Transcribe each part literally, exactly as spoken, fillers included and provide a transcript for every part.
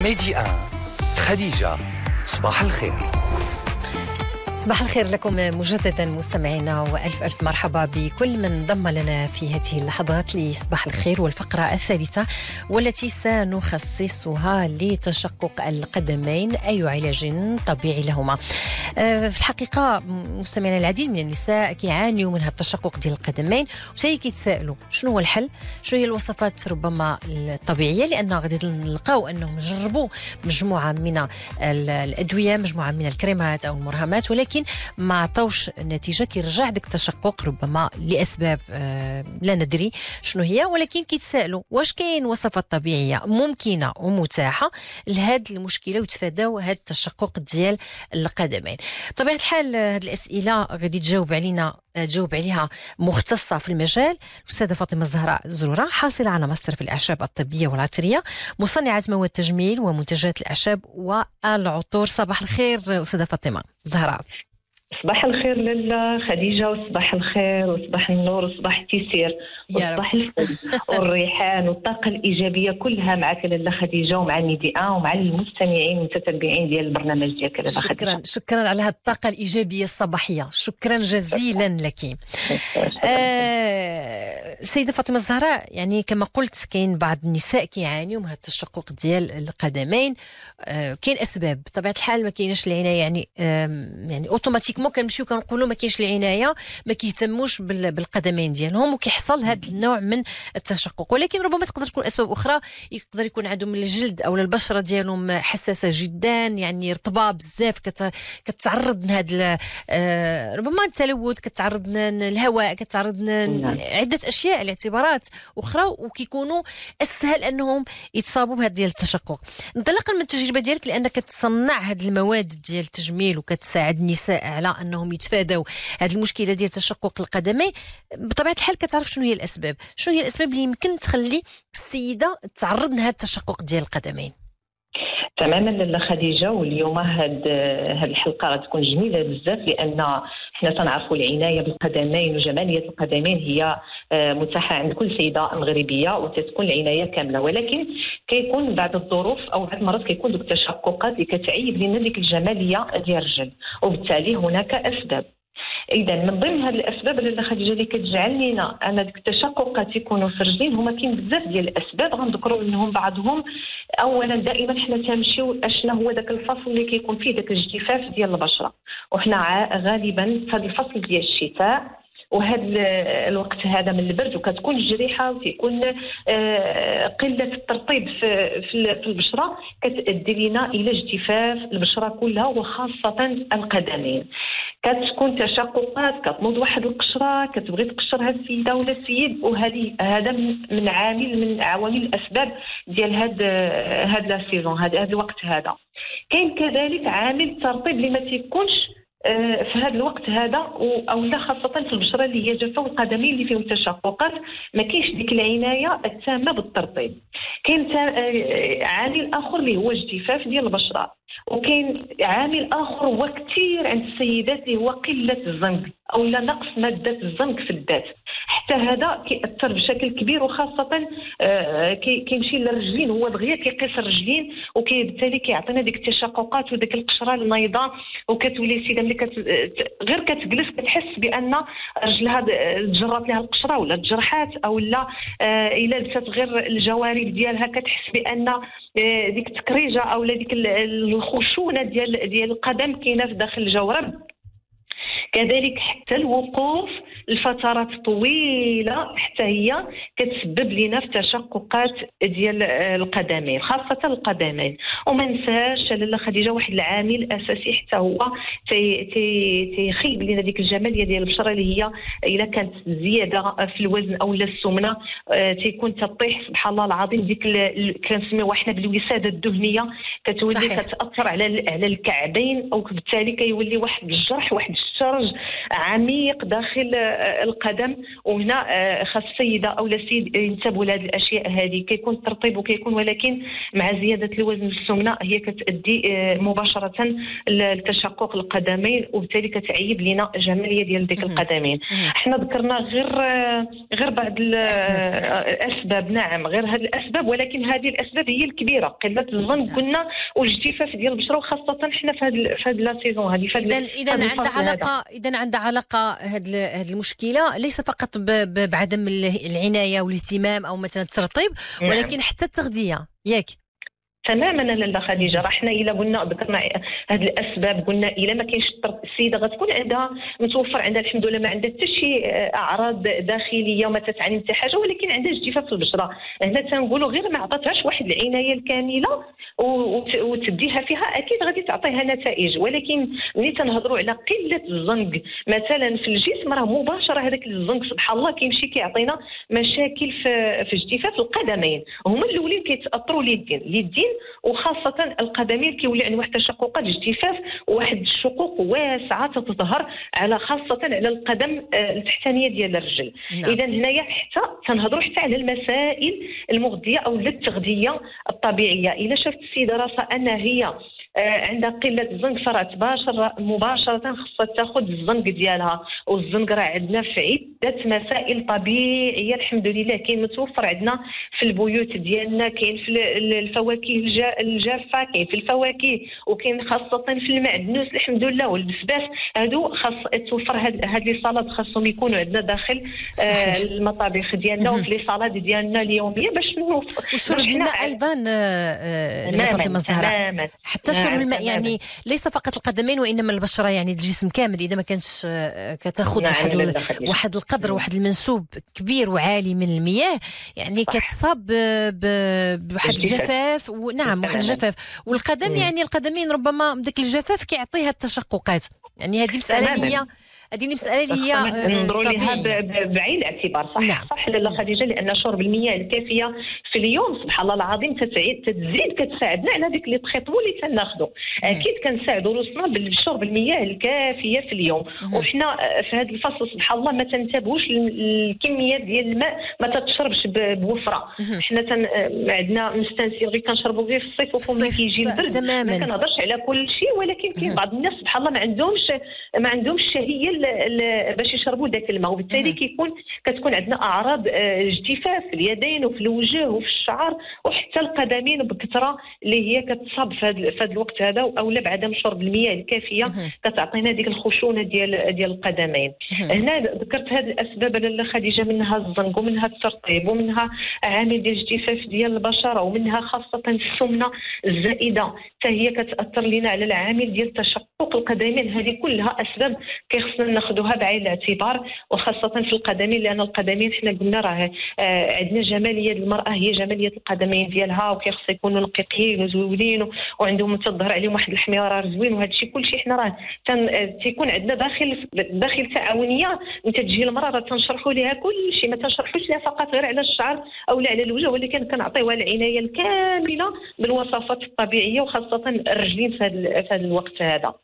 ميدي آن خديجة، صباح الخير. صباح الخير لكم مجددا مستمعينا، وألف ألف مرحبا بكل من انضم لنا في هذه اللحظات لصباح الخير والفقرة الثالثة والتي سنخصصها لتشقق القدمين، أي علاج طبيعي لهما. في الحقيقة مستمعينا العديد من النساء كيعانيوا من هذا التشقق ديال القدمين، وتاي كيتسائلوا شنو هو الحل، شنو هي الوصفات ربما الطبيعية، لأن غادي نلقاو أنهم جربوا مجموعة من الأدوية، مجموعة من الكريمات أو المرهمات، ولكن لكن ما عطاوش نتيجة. كيرجع داك التشقق ربما لأسباب آه لا ندري شنو هي، ولكن كيتسائلوا واش كاين وصفات طبيعية ممكنة ومتاحة لهاد المشكلة وتفاداو هاد التشقق ديال القدمين. بطبيعة الحال هاد الأسئلة غادي تجاوب علينا تجاوب عليها مختصة في المجال الأستاذة فاطمة الزهراء زرورة، حاصلة على ماستر في الأعشاب الطبية والعطرية، مصنعة مواد تجميل ومنتجات الأعشاب والعطور. صباح الخير أستاذة فاطمة الزهراء. صباح الخير لاله خديجة، وصباح الخير وصباح النور وصباح التيسير وصباح الفل والريحان والطاقة الإيجابية كلها معك لاله خديجة، ومع ميدي آن ومع المستمعين والمتتبعين ديال البرنامج ديالك لاله خديجة. شكرا شكرا على هذه الطاقة الإيجابية الصباحية، شكرا جزيلا لك. آه سيدة فاطمة الزهراء، يعني كما قلت كاين بعض النساء كيعانيوا من هذا التشقق ديال القدمين. آه كاين أسباب بطبيعة الحال، ما كايناش العناية، يعني آه يعني اوتوماتيك مو كنمشيو كنقولوا ما كاينش العنايه، ما كيهتموش بالقدمين ديالهم، وكيحصل هذا النوع من التشقق. ولكن ربما تقدر تكون اسباب اخرى، يقدر يكون عندهم الجلد او البشره ديالهم حساسه جدا، يعني رطبه بزاف، كتعرض لهذا آه ربما التلوث، كتعرض للهواء، كتعرض عده اشياء لاعتبارات اخرى، وكيكونوا اسهل انهم يتصابوا بهذا ديال التشقق. انطلاقا من التجربه ديالك، لانك تصنع هذه المواد ديال التجميل وكتساعد النساء على انهم يتفادوا هذه المشكله ديال تشقق القدمين، بطبيعه الحال كتعرف شنو هي الاسباب، شنو هي الاسباب اللي يمكن تخلي السيده تعرض لهذا التشقق ديال القدمين. تماما لاله خديجه، واليوم هاد هاد الحلقه غتكون جميله بزاف، لان حنا تنعرفوا العنايه بالقدمين وجماليه القدمين هي متاحه عند كل سيده مغربيه، وتتكون العنايه كامله. ولكن كيكون بعض الظروف او بعض المرات كيكون دوك التشققات اللي كتعيب لنا ديك الجماليه ديال الرجل، وبالتالي هناك اسباب. اذا من ضمن هذه الاسباب اللي خديجه اللي كتجعل لنا ان ديك التشققات يكونوا في الرجلين، هما كاين بزاف ديال الاسباب، غنذكروا منهم بعضهم. اولا دائما حنا تنمشيو اشنا هو داك الفصل اللي كيكون فيه داك الجفاف ديال البشره، وحنا غالبا في هذا الفصل ديال الشتاء وهذا الوقت هذا من البرد، وكتكون الجريحه وكيكون قله الترطيب في في البشره، كتؤدي لنا الى اجتفاف البشره كلها وخاصه القدمين. كتكون تشققات، كتنوض واحد القشره كتبغي تقشرها السيده ولا السيد، وهذه هذا من عامل من عوامل الاسباب ديال هذا هذا لا سيزون، هذا الوقت هذا. كاين كذلك عامل الترطيب اللي ما تيكونش في هذا الوقت هذا، او لا خاصه في البشره اللي هي جافه والقدمين اللي فيهم تشققات، ما كاينش ديك العنايه التامه بالترطيب. كاين عامل اخر اللي هو الجفاف ديال البشره، وكاين عامل اخر هو كثير عند السيدات اللي هو قله الزنق او لا نقص ماده الزنق في الذات. حتى هذا كيأثر بشكل كبير، وخاصه كيمشي للرجلين، هو دغيا كيقيس الرجلين، وبالتالي كيعطينا ديك التشققات وديك القشره النايضه، وكتولي السيده ملي كت... غير كتجلس كتحس بان رجلها تجرات لها القشره ولا تجرحات، او لا الا لبست غير الجوارب ديالها كتحس بان ديك التكريجه او ديك الخشونه ديال ديال القدم كاينه في داخل الجورب. كذلك حتى الوقوف لفترات طويله حتى هي كتسبب لنا في تشققات ديال القدمين، خاصه القدمين. وما ننساش لاله خديجه واحد العامل اساسي حتى هو تيخيب لنا ديك الجماليه ديال البشره، اللي هي الا كانت زياده في الوزن او السمنه تيكون تطيح سبحان الله العظيم ديك كنسميوها حنا بالوساده الدهنيه كتولي صحيح. كتاثر على على الكعبين، او بالتالي كيولي واحد الجرح، واحد الشرج عميق داخل القدم. وهنا خاص السيده او السيد ينتبهوا لهذه الاشياء هذه. كيكون الترطيب وكيكون، ولكن مع زياده الوزن السمنه هي كتؤدي مباشره لتشقق القدمين، وبالتالي كتعيب لنا الجماليه ديال ديك القدمين. احنا ذكرنا غير غير بعض الاسباب، نعم غير هذه الاسباب، ولكن هذه الاسباب هي الكبيره. قله الوزن قلنا، والجفاف ديال البشره، وخاصه حنا في هذه في هذه لا سيزون هذه. اذا اذا عندها علاقه اذا عندها علاقه هذه هذه المشكله ليس فقط بعدم العنايه والاهتمام او مثلا الترطيب، ولكن حتى التغذيه، ياك؟ تماما لاله خديجه. راه حنا الا قلنا ذكرنا هذه الاسباب، قلنا الا ما كاينش السيده غتكون عندها متوفر عندها الحمد لله ما عندها حتى شي اعراض داخليه وما تتعاني حتى حاجه، ولكن عندها جفاف في البشره. هنا تنقولوا غير ما عطاتهاش واحد العنايه الكامله وتديها فيها، اكيد غادي تعطيها نتائج. ولكن ملي تنهضروا على قله الزنق مثلا في الجسم، راه مباشره هذاك الزنق سبحان الله كيمشي كيعطينا مشاكل في في اجتفاف القدمين. هما الاولين كيتاثروا اليدين اليدين وخاصه القدمين، كيولي عند واحد التشققات اجتفاف وواحد الشقوق واسعه تتظهر على خاصه على القدم التحتانيه ديال الرجل. اذا هنايا حتى تنهضروا حتى على المسائل المغذيه او التغذيه الطبيعيه. الا شافت السيده راسها انها هي عندها قله الزنق، فراه تباشر مباشره خصها تاخذ الزنق ديالها. والزنق راه عندنا في عده مسائل طبيعيه الحمد لله، كاين متوفر عندنا في البيوت ديالنا، كاين في الفواكه الجافه، كاين في الفواكه، وكاين خاصه في المعدنوس الحمد لله والبسباس. هادو خاص توفر هاد هاد لي صالات خاصهم يكونوا عندنا داخل آه المطابخ ديالنا وفي لي صالات ديالنا اليوميه باش نوفر. وشرب الماء ايضا آه فاطمه الزهراء، حتى شرب الماء يعني ليس فقط القدمين وانما البشره، يعني الجسم كامل. اذا ما كانش كتاخذ واحد ال... واحد القدر واحد المنسوب كبير وعالي من المياه، يعني كتصاب ب... بواحد الجفاف. ونعم واحد الجفاف. والقدم يعني القدمين ربما ذاك الجفاف كيعطيها التشققات. يعني هذه مساله اللي هي هذه المساله اللي هي ننظروا لها بعين الاعتبار. صح نعم. صح لاله خديجه، لان شرب المياه الكافيه في اليوم سبحان الله العظيم تتعيد تزيد كتساعدنا على ديك لي تريطمون اللي تناخذوا. اكيد كنساعدوا روسنا بالشرب المياه الكافيه في اليوم. وحنا في هذا الفصل سبحان الله ما تنتبهوش الكميات ديال الماء، ما تتشربش بوفره. حنا تن... عندنا مستانسين غير كنشربوا غير في الصيف وفوق ملي كيجي البرد. ما كنهضرش على كل شيء، ولكن كاين بعض الناس سبحان الله ما عندهمش ما عندهمش الشهيه باش يشربوا ذاك الماء، وبالتالي كيكون كتكون عندنا اعراض اجتفاف في اليدين وفي الوجه وفي الشعر وحتى القدمين بكثره اللي هي كتصاب في هذا الوقت هذا، اولا بعدم شرب المياه الكافيه كتعطينا ديك الخشونه ديال ديال القدمين. هنا ذكرت هذه الاسباب لاله خديجه، منها الزنق ومنها الترطيب ومنها عامل ديال الاجتفاف ديال البشره ومنها خاصه السمنه الزائده حتى هي كتاثر لنا على العامل ديال تشقق القدمين. هذه كلها اسباب كيخصنا ناخذوها بعين الاعتبار، وخاصه في القدمين، لان القدمين حنا قلنا راه عندنا جماليه المراه هي جماليه القدمين ديالها، وكيخص يكونوا نقيقين وزوينين وعندهم تظهر عليهم واحد الحميرار زوين. وهذا الشيء كلشي حنا راه تيكون عندنا داخل داخل تعاونيه انت تجي المراه راه تنشرحوا لها كل شيء، ما تنشرحوش لها فقط غير على الشعر او لا على الوجه، ولكن كنعطيوها العنايه الكامله بالوصفات الطبيعيه، وخاصه الرجلين في هذا الوقت هذا.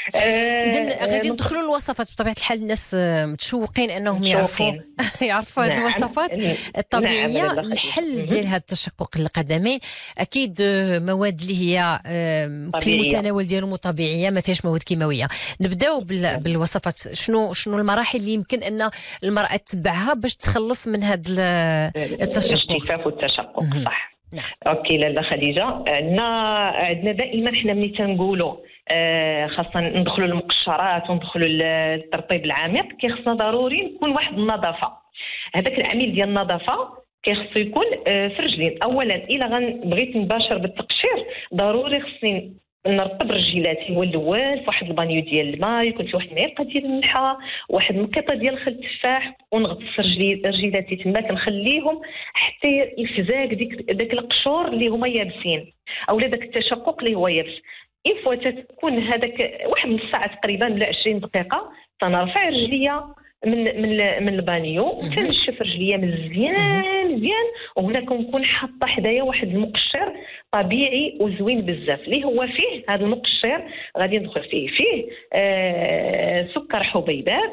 اذا غادي ندخلوا الوصفات بطبيعه الحال. الناس متشوقين انهم يعرفوا يعرفوا هذه الوصفات الطبيعيه للحل ديال هذا التشقق القدمين. اكيد مواد اللي هي في المتناول ديالهم طبيعيه، ما فيهاش مواد كيماويه. نبداو بالوصفات. شنو شنو المراحل اللي يمكن ان المراه تتبعها باش تخلص من هذا التشقق الاجتفاف والتشقق؟ صح نعم. اوكي لاله خديجه، عندنا عندنا دائما حنا ملي تنقولوا آه خاصة ندخلوا المقشرات وندخلوا الترطيب العميق، كيخصنا ضروري نكون واحد النظافة. هذاك العميل ديال النظافة كيخصو يكون آه في الرجلين. اولا الا غنبغيت نباشر بالتقشير ضروري خصني نرطب رجيلاتي هو الاول في واحد البانيو ديال الماء، يكون فيه واحد المعلقه ديال الملحه، واحد المقيطه ديال خل التفاح، ونغطس رجيلاتي تما كنخليهم حتى يفزاك ديك داك القشور اللي هما يابسين اولا داك التشقق اللي هو يابس. إن فوا تكون هذاك واحد من الساعة تقريبا ولا عشرين دقيقة تنرفع رجليا من من من البانيو وتنشف رجليا مزيان مزيان، وهنا كنكون حاطه حدايا واحد المقشر طبيعي وزوين بزاف اللي هو فيه هذا المقشر غادي ندخل فيه فيه آه سكر حبيبات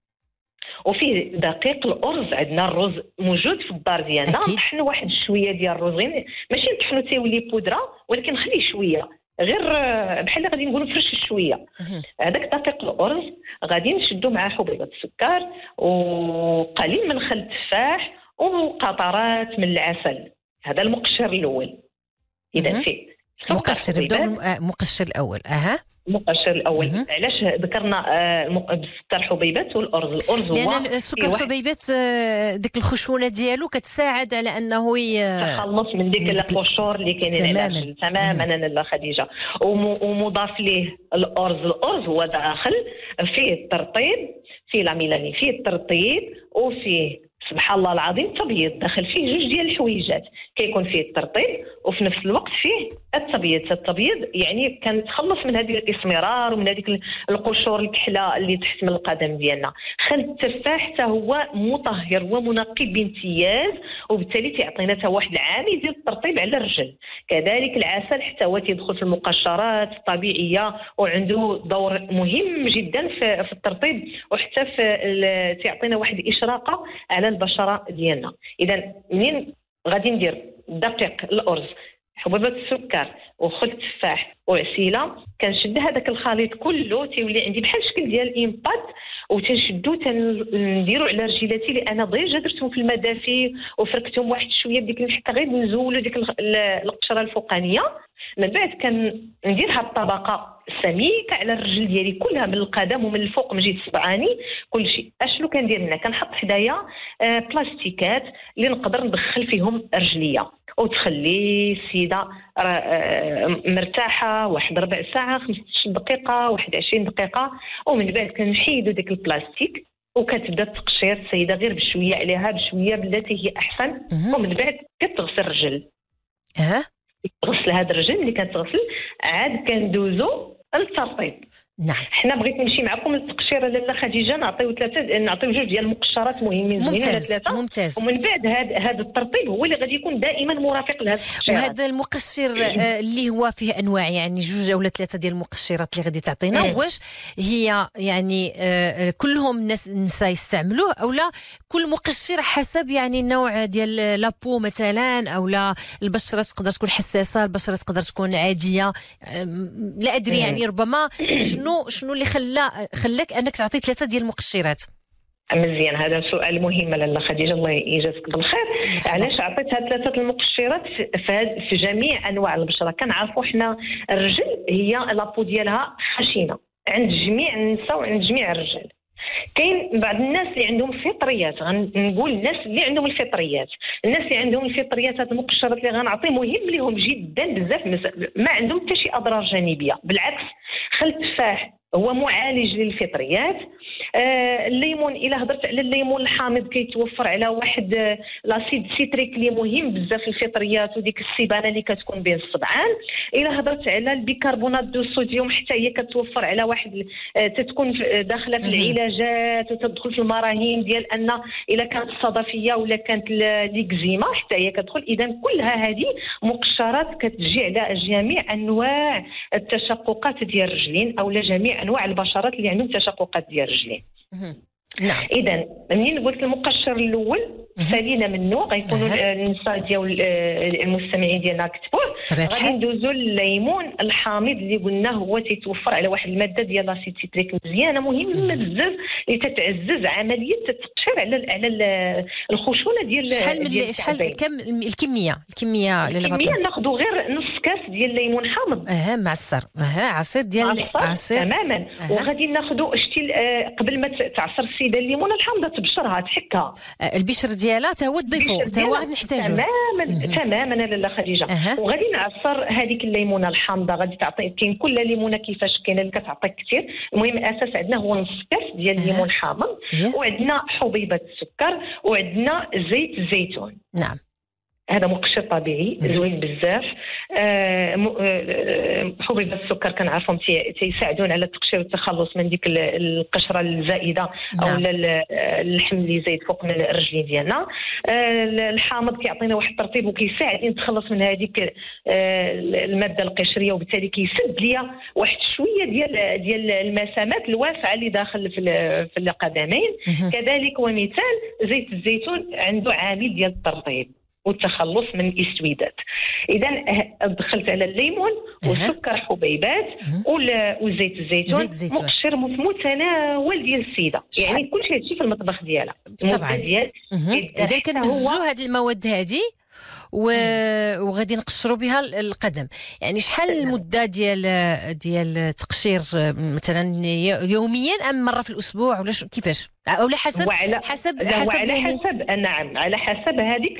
وفيه دقيق الارز. عندنا الرز موجود في الدار ديالنا، نطحن واحد شويه ديال الرز، غير ماشي نطحنو تيولي بودره ولكن نخليه شويه غير بحال غادي نقولوا فرش شويه. هذاك دقيق الارز غادي نشدو مع حبيبات السكر وقليل من خل التفاح وقطرات من العسل. هذا المقشر الاول. اذا فيه مقشر نبداو المقشر الاول. اها المقشر الاول مم. علاش ذكرنا آه بالسكر حبيبات والارز؟ الارز هو لان السكر حبيبات آه ديك الخشونه ديالو كتساعد على انه يتخلص من ديك القشور اللي كاينين على الرجل. تماما انا خديجه. ومضاف ليه الارز. الارز هو داخل فيه الترطيب، فيه لاميلاني، فيه الترطيب وفيه سبحان الله العظيم تبيض. داخل فيه جوج ديال الحويجات، كيكون فيه الترطيب وفي نفس الوقت فيه التبييض. التبييض يعني كنتخلص من هذه الاسمرار ومن هذيك القشور الكحله اللي تحت من القدم ديالنا. خل التفاح حتى هو مطهر ومنقي بامتياز، وبالتالي تيعطينا حتى واحد العامل ديال الترطيب على الرجل. كذلك العسل حتى هو تيدخل في المقشرات الطبيعيه وعنده دور مهم جدا في الترطيب، وحتى في تعطينا واحد الاشراقه على البشره ديالنا. اذا منين غادي ندير دقيق الارز حبوبات السكر وخل التفاح وعسيله، كنشد هذاك الخليط كله تيولي عندي بحال الشكل ديال الامباد، وتنشدو تنديرو على رجيلاتي اللي انا ديجا درتهم في الماء دافي وفركتهم واحد شويه بديك الحكه غير نزولوا ديك القشره الفوقانيه. من بعد كندير هاد الطبقه سميكه على الرجل ديالي كلها من القدم ومن الفوق من جهه الصبعاني كلشي. اشنو كندير هنا؟ كنحط حدايا آه بلاستيكات اللي نقدر ندخل فيهم رجليا وتخلي السيده آه مرتاحه واحد ربع ساعه، خمسة عشر دقيقه، واحد عشرين دقيقه، ومن بعد كنحيدو ديك البلاستيك وكتبدا تقشير السيده غير بشويه عليها بشويه بلاتي هي احسن. ومن بعد كتغسل الرجل. اه غسل هذا الرجل اللي كتغسل عاد كندوزو للترطيب. نعم. حنا بغيت نمشي معكم للتقشيره لاله خديجه، نعطيو ثلاثه نعطيو جوج ديال المقشرات مهمين زوينين ولا ثلاثه. ممتاز. ومن بعد هذا هذا الترطيب هو اللي غادي يكون دائما مرافق لهذا التقشيرات. وهذا المقشر آه اللي هو فيه انواع، يعني جوج او ثلاثه ديال المقشرات اللي غادي تعطينا، واش هي يعني آه كلهم الناس النساء يستعملوه او لا كل مقشر حسب يعني النوع ديال لابو مثلا، او لا البشره تقدر تكون حساسه، البشره تقدر تكون عاديه، آه لا ادري يعني ربما شنو شنو اللي خلى خلاك انك تعطي ثلاثه ديال المقشرات؟ مزيان، هذا سؤال مهم لاله خديجه، الله يجازيك بالخير. علاش عطيت هاد ثلاثه المقشرات في, في جميع انواع البشره؟ كنعرفوا حنا الرجل هي لابو ديالها خشنه عند جميع النساء وعند جميع الرجال. كاين بعض الناس اللي عندهم فطريات، غنقول الناس اللي عندهم الفطريات الناس اللي عندهم الفطريات هاد المقشرات اللي غنعطي مهم لهم جدا بزاف، ما عندهم حتى شي اضرار جانبيه، بالعكس. خل التفاح هو معالج للفطريات. آه الليمون، الا هضرت على الليمون الحامض كيتوفر على واحد آه لاسيد سيتريك اللي مهم بزاف للفطريات وديك السيبانه اللي كتكون بين الصبعان. الا هضرت على البيكربونات دو الصوديوم حتى هي كتوفر على واحد آه تتكون داخله في العلاجات وتدخل في المراهين ديال ان الا كانت الصدفيه ولا كانت ليكزيما حتى هي كتدخل. اذا كلها هذه مقشرات كتجي على جميع انواع التشققات ديال الرجلين او جميع انواع البشرات اللي عندهم تشققات ديال الرجلين. نعم. اذا منين قلت المقشر الاول سالينا منه غيكونوا أه. النساء ديال المستمعين ديالنا كتبوه. غادي ندوزو الليمون الحامض اللي قلنا هو تيتوفر على واحد الماده ديال لاسيد سيتريك مزيانه مهمه بزاف اللي تتعزز عمليه التقشير على على الخشونه ديال شحال من شحال كم الكميه الكميه الكميه ناخذوا غير نص كاس ديال الليمون حامض اه معصر اه عصير ديال عصير تماما. أه. وغادي ناخذوا شتي قبل ما تعصر السيده الليمونه الحامضه تبشرها تحكها أه البشر ديالها تا هو تضيفو تا هو غادي نحتاجو تماما تماما لاله خديجه. أه. وغادي نعصر هذيك الليمونه الحامضه، غادي تعطي كاين كل ليمونه كيفاش كاينه اللي كتعطي كثير. المهم الاساس عندنا هو نص كاس ديال الليمون حامض. أه. وعندنا حبيبات السكر وعندنا زيت الزيتون. نعم. هذا مقشر طبيعي زوين بزاف. حبيبات السكر كنعرفهم تيساعدون على التقشير والتخلص من ديك القشره الزائده او اللحم اللي زايد فوق من الرجلين ديالنا. الحامض كيعطينا واحد الترطيب وكيساعد نتخلص من هذيك الماده القشريه، وبالتالي كيسد ليا واحد شويه ديال ديال المسامات الواسعه اللي داخل في في القدمين. كذلك ومثال زيت الزيتون عنده عامل ديال الترطيب والتخلص من الاسودات. اذا دخلت على الليمون والسكر حبيبات وزيت الزيتون، مقشر متناول ديال السيده، يعني كل شيء هادشي في المطبخ ديالها طبعا. اذا كنمزجوا هاد المواد هذه و... وغادي نقشروا بها القدم، يعني شحال المده ديال ديال التقشير مثلا يوميا ام مره في الاسبوع ولا كيفاش؟ او لا حسب وعلى حسب حسب على حسب نعم على حسب هذيك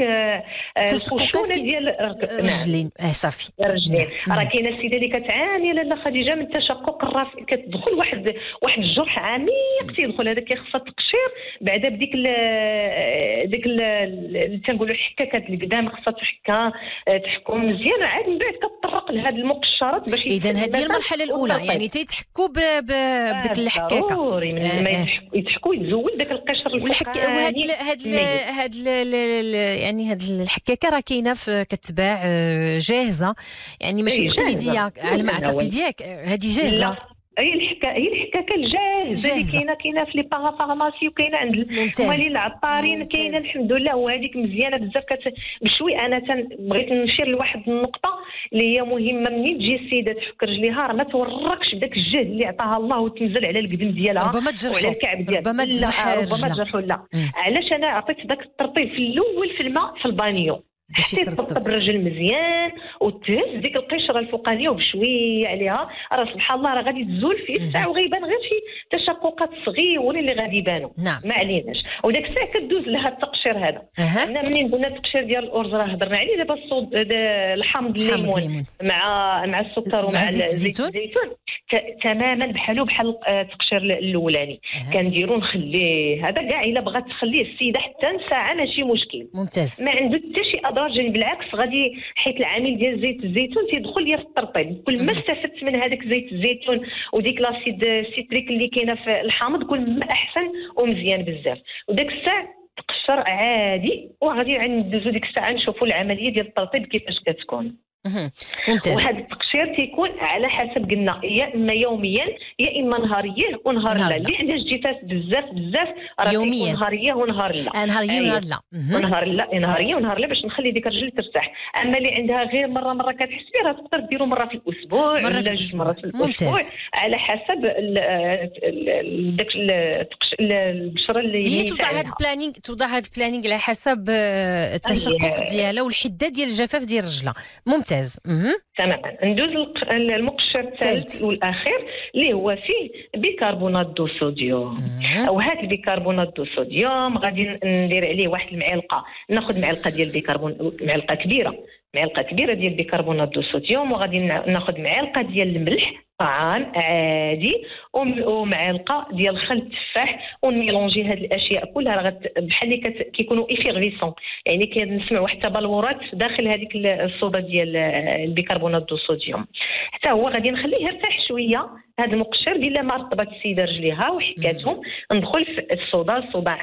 الخشونه ديال الرجلين. اه صافي الرجلين. راه كاينه السيده اللي كتعاني لاله خديجه من تشقق الراس، كتدخل واحد واحد الجرح عميق تيدخل، هذا كيخص التقشير بعدا بديك ال ديك اللي تنقولوا الحكاكات اللي قدام خصها تحكا تحكم مزيان، عاد من بعد كتطرق لهذه المقشرات باش. اذا هذه المرحله الاولى يعني تيتحكوا بديك الحكاكه ضروري من ما يتحكوا زود داك القشر الفوقاني. وهاد هاد هاد يعني هاد الحكاكه راه كاينه كتباع جاهزه، يعني ماشي تقليديه على ما اعتقد ياك، هذه جاهزه. هي الحكا هي الحكاكه الجاهزه اللي كاينه كاينه في لي بارافارماسي وكاينه عند الموالين العطارين، كاينه الحمد لله، وهذيك مزيانه بزاف. بشوي انا بغيت نشير لواحد النقطه اللي هي مهمه، منين تجي السيده تفك رجليها راه ما توركش بداك الجهد اللي عطاها الله وتنزل على القدم ديالها وعلى الكعب ديالها، ربما تجرح ربما تجرحوا. لا علاش انا عطيت داك الترطيب في الاول في الماء في البانيو باش تطبطب الرجل مزيان وتهز ديك القشره الفوقانيه وبشويه عليها، راه سبحان الله راه غادي تزول في الساعه وغيبان غير شي تشققات صغيورين اللي غادي يبانوا. نعم. ما عليناش، وداك الساعه كدوز لها التقشير هذا. حنا أه. منين قلنا التقشير ديال الارز راه هضرنا عليه دابا، الصود الحامض الليمون مع مع السكر ومع زيت الزيتون تماما بحالو بحال التقشير الاولاني. أه. كنديرو نخليه هذا كاع الا بغات تخليه السيده حتى ساعه ماشي مشكل. ممتاز. ما عنده حتى شي اضرار، بالعكس غادي حيت العامل ديال زيت الزيتون تيدخل ليا في الترطيب. كل ما استفدت من هذاك زيت الزيتون وديك لاسيد سيتريك اللي كاينه في الحامض كل ما احسن ومزيان بزاف. وداك الساعه تقشر عادي، وغادي ندوزو ديك الساعه نشوفوا العمليه ديال الترطيب كيفاش كتكون. ممتاز. وهذا التقشير تيكون على حسب قلنا يا اما يوميا يا اما نهاريه ونهار لا. اللي عندها الجفاف بزاف بزاف راه يوميا نهاريه ونهار لا. نهاريه ونهار لا. ونهار لا نهاريه ونهار لا باش نخلي ديك الرجل ترتاح. اما اللي عندها غير مره مره كتحس بها تقدر ديروا مره في الاسبوع ولا جوج مرات في الاسبوع على حسب داك البشره اللي هي توضع هذا البلانينغ توضع هذا البلانينغ على حسب التشقق ديالها والحده ديال الجفاف ديال الرجله. ممتاز. تماما. ندوز المقشر الثالث والاخير اللي هو فيه بيكربونات دو صوديوم. وهذا البيكربونات دو صوديوم غادي ندير عليه واحد المعلقه، ناخذ معلقه ديال البيكربون، معلقه كبيره معلقه كبيره ديال بيكربونات دو صوديوم، وغادي ناخذ معلقه ديال الملح طعام عادي ومعلقه ديال خل التفاح، ونميلونجي هاد الاشياء كلها. راه بحال اللي كيكونوا ايفيغفيسون، يعني كنسمعوا حتى بالورات داخل هذيك الصودا ديال البيكربونات دو صوديوم. حتى هو غادي نخليه يرتاح شويه هذا المقشر. بلا ما رطبت السيده رجليها وحكاتهم ندخل في الصودا. الصودا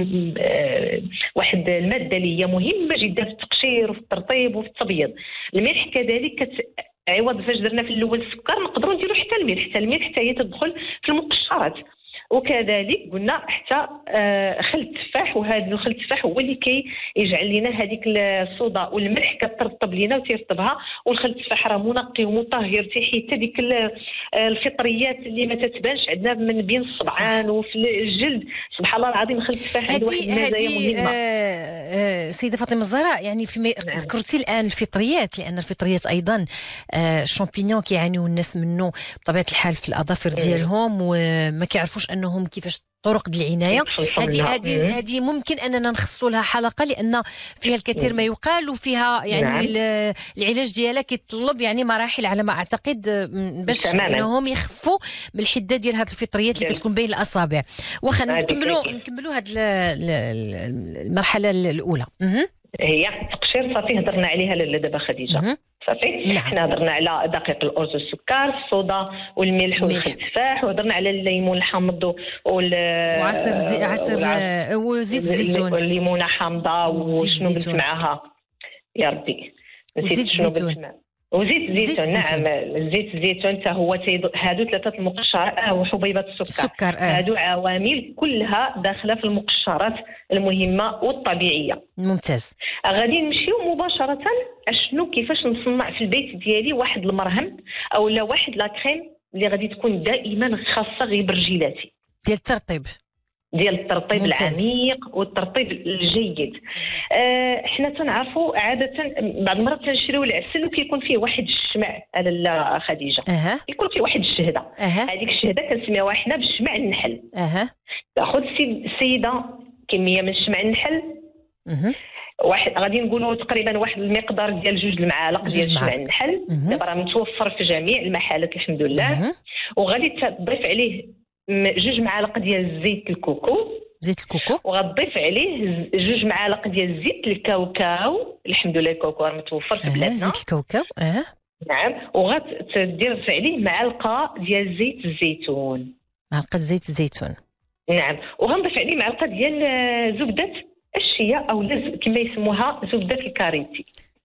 واحد الماده اللي هي مهمه جدا في التقشير وفي الترطيب وفي التبييض. الملح كذلك كت... عوض فاش درنا في الاول السكر نقدروا نديروا حتى الملح، حتى الملح حتى هي تدخل في المقشرات. وكذلك قلنا حتى خل التفاح، وهذا الخل التفاح هو اللي كيجعل لنا هذيك الصودا والملح كترطب لنا وترطبها. والخل التفاح راه منقي ومطهر، تيحيد حتى ديك الفطريات اللي ما تتبانش عندنا من بين الصبعان وفي الجلد. سبحان الله العظيم خل التفاح عنده واحد المزايا مهمه. آه سيده فاطمه الزهراء، يعني فيما نعم. ذكرتي الان الفطريات، لان الفطريات ايضا آه الشامبينيون كيعانيو الناس منه بطبيعه الحال في الاظافر ديالهم، وما كيعرفوش انهم كيفاش طرق ديال العنايه. هذه هذه هذه ممكن اننا نخصصوا لها حلقه، لان فيها الكثير ما يقال، وفيها يعني نعم. العلاج ديالها كيتطلب يعني مراحل على ما اعتقد باش انهم يخفوا من الحده ديال هذه الفطريات اللي كتكون بين الاصابع. واخا نكملوا نكملوا هذه المرحله الاولى. هي التقشير المقشر صافي هضرنا عليها لاله دابا خديجه. مهم. صافي نعم. حنا هضرنا على دقيق الارز والسكر، الصودا والملح الملح. والتفاح، وهضرنا على الليمون الحامض وال وعصير زي... عصير والع- آه، وزيت الزيتون. والليمونه حامضه، وزيت وشنو درت الزيتون. معاها يا ربي وزيت نسيت شنو الزيتون. درت معاها. وزيت زيت الزيتون، الزيتون. نعم زيت الزيتون حتى هو تيض... هادو ثلاثه المقشرات آه وحبيبات السكر. السكر آه. هادو عوامل كلها داخله في المقشرات المهمه والطبيعيه. ممتاز. غادي نمشيو مباشره اشنو كيفاش نصنع في البيت ديالي واحد المرهم او لا واحد لا كريم اللي غادي تكون دائما خاصه غير برجيلاتي ديال الترطيب. ديال الترطيب ممتاز. العميق والترطيب الجيد. آه، حنا تنعرفوا عاده بعض المرات تنشريو العسل وكيكون فيه واحد الشمع على لا خديجه، اها يكون فيه واحد الشهده. اها هذيك الشهده كنسميوها حنا بالشمع النحل. اها تاخذ السيد- السيده كميه من الشمع النحل، مهم. واحد غادي نقولوا تقريبا واحد المقدار ديال جوج المعالق جوج ديال الشمع معالق. النحل. مهم. دابا راه متوفر في جميع المحلات الحمد لله. مهم. وغادي تضيف عليه م- جوج معالق ديال زيت الكوكو، زيت الكوكو. وغتضيف عليه ز- جوج معالق ديال زيت الكاوكاو. الحمد لله الكاوكاو راه متوفر في اها بلادنا. زيت الكوكو. اها نعم. وغتدير عليه معلقه ديال زيت الزيتون. معلقه زيت الزيتون. نعم. وغنضيف عليه معلقه ديال آه، زبده الشيا او لا ز- كما يسموها زبده الكاريتي.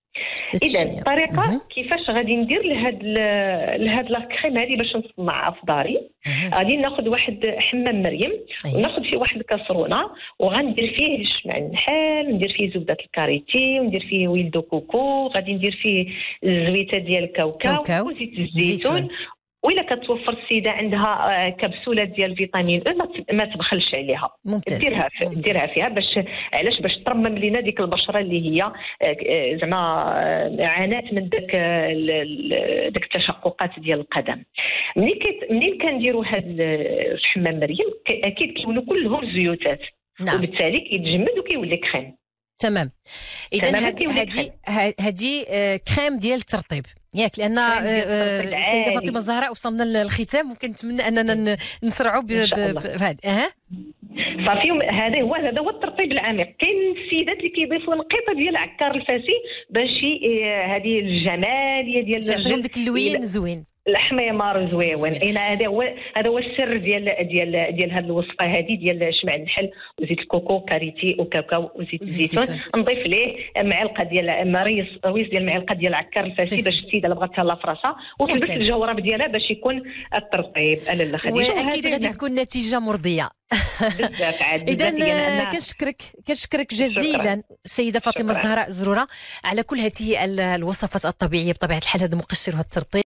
اذا الطريقه مهم. كيفاش غادي ندير لهاد ال- لهاد لا كريم هذه باش نصنعها في داري. أها. غادي ناخذ واحد حمام مريم أيه. وناخذ فيه واحد الكاسرونه وغندير فيه الشمع النحال، ندير فيه زبده الكاريتي، وندير فيه ويلدو كوكو، غادي ندير فيه الزويته ديال الكاوكاو كاوكاو. وزيت زيتون. الزيتون. وإلا كتوفر السيده عندها آه، كبسولات ديال فيتامين او ما ت- ما تبخلش عليها. ممتاز. ديرها في ممتاز. ديرها فيها باش علاش باش ترمم لينا ديك البشره اللي هي آه، آه، زعما آه، عانات من داك آه، ال- ال- داك التشققات ديال القدم. منين كت- منين كنديروا هاد ال- الحمام مريم ك- اكيد كيولوا كلهم زيوتات. نعم. وبالتالي كيتجمد وكيولي كريم. تمام. اذا تمام، هذه كيولي هذه هذه آه، كريم ديال الترطيب ياك، لان آه، كريم ديال آه، الترطيب السيده عالي. فاطمه الزهراء وصلنا للختام، وكنتمنى اننا ن- نسرعوا ب- إن شاء ب- الله. في هذا. اها صافي هذا هو هذا هو الترطيب العميق. كاين السيدات اللي كيضيفوا نقيطه ديال عكار الفاسي باش ي- آه، هذه الجماليه ديال تعطيهم الرجل ديك اللوين يبقى- زوين. الحميمار زويون. زوين. اين هذا هو هذا هو السر ديال ديال ديال هذه الوصفه هذه ديال شمع النحل وزيت الكوكو كاريتي وكاكاو وزيت وزيت الزيتون. الزيتون. نضيف ليه معلقه ديال مريس رويس ديال معلقه ديال عكار الفاسي فاسي. باش السيده اللي بغات تهلا في راسها، وتلبس ممتاز. الجورب ديالها باش يكون الترطيب. الا خديجه واكيد غادي تكون نتيجه مرضيه. بزاف عاد اذا بزاف ديال أنا- كنشكرك كنشكرك جزيلا السيده فاطمه شكراً. الزهراء زروره على كل هذه ال- الوصفات الطبيعيه بطبيعه الحال، هذا المقشر وهذا الترطيب.